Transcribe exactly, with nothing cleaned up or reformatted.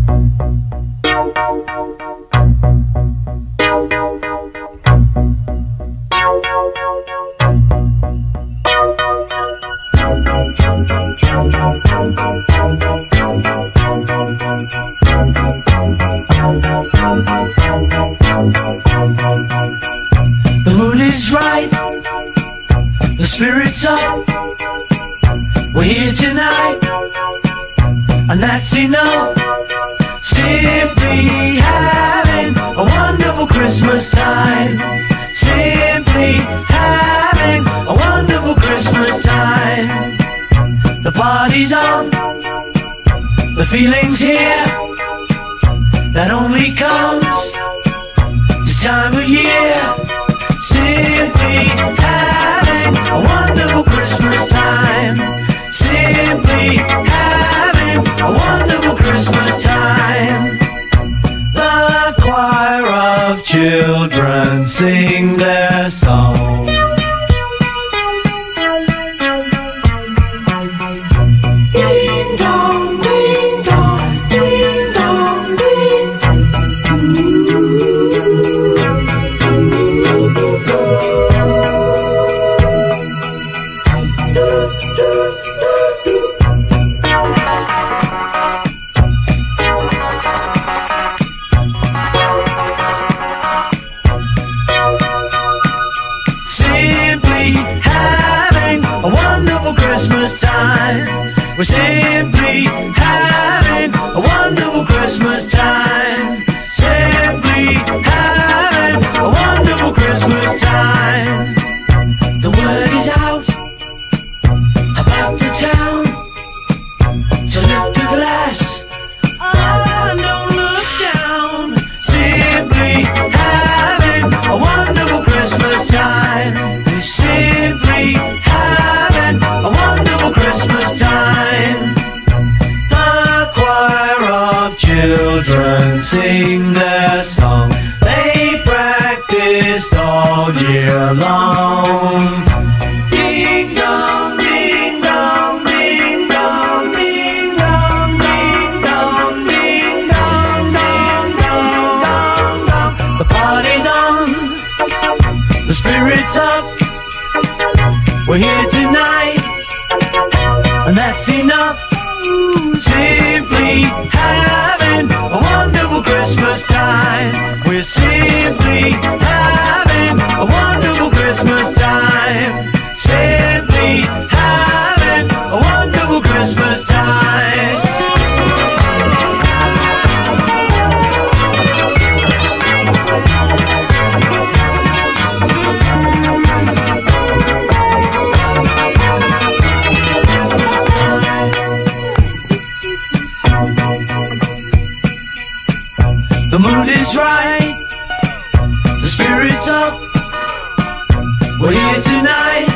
The mood is right, the spirit's up. We're here tonight, and that's enough. Simply having a wonderful Christmas time. Simply having a wonderful Christmas time. The party's on, the feeling's here. That only comes this time of year. Simply having a wonderful Christmas time. Simply having a wonderful Christmas time. The choir of children sing their song. Ding dong, ding dong, ding dong, ding. Simply having a wonderful Christmas time. We're simply having a wonderful Christmas time. Simply having a wonderful Christmas time. The word is out about the town to lift a glass. Oh, don't look down. Simply having a wonderful Christmas time. We're simply having a wonderful Christmas time. The choir of children sing their song. They practiced all year long. Ding dong, ding dong, ding dong, ding dong, ding dong, ding dong, ding dong, dong, dong. The party's on, the spirit's up. We're here tonight, and that's enough. Simply having a wonderful Christmas time. We're simply having a wonderful Christmas time. Simply having a wonderful Christmas time. The mood is right, the spirit's up. We're here tonight,